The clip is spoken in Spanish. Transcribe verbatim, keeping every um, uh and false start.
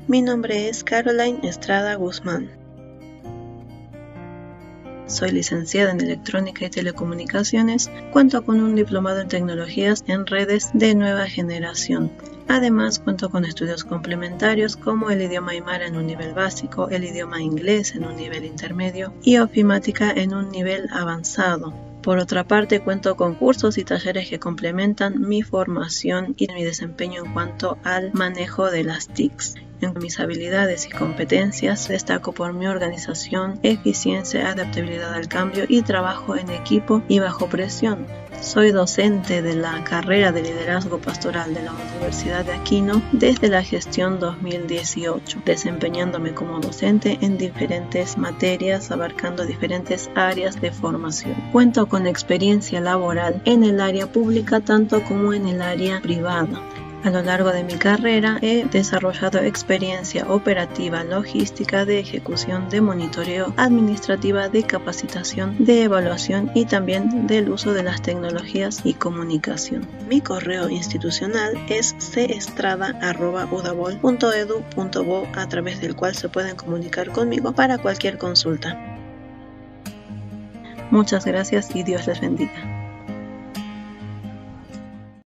Mi nombre es Caroline Estrada Guzmán. Soy licenciada en Electrónica y Telecomunicaciones. Cuento con un diplomado en Tecnologías en Redes de Nueva Generación. Además, cuento con estudios complementarios como el idioma aymara en un nivel básico, el idioma inglés en un nivel intermedio y ofimática en un nivel avanzado. Por otra parte, cuento con cursos y talleres que complementan mi formación y mi desempeño en cuanto al manejo de las T I Cs. En mis habilidades y competencias destaco por mi organización, eficiencia, adaptabilidad al cambio y trabajo en equipo y bajo presión. Soy docente de la carrera de Liderazgo Pastoral de la Universidad de Aquino desde la gestión dos mil dieciocho, desempeñándome como docente en diferentes materias abarcando diferentes áreas de formación. Cuento con experiencia laboral en el área pública tanto como en el área privada. A lo largo de mi carrera he desarrollado experiencia operativa, logística, de ejecución, de monitoreo, administrativa, de capacitación, de evaluación y también del uso de las tecnologías y comunicación. Mi correo institucional es c estrada arroba udabol punto edu punto bo, a través del cual se pueden comunicar conmigo para cualquier consulta. Muchas gracias y Dios les bendiga.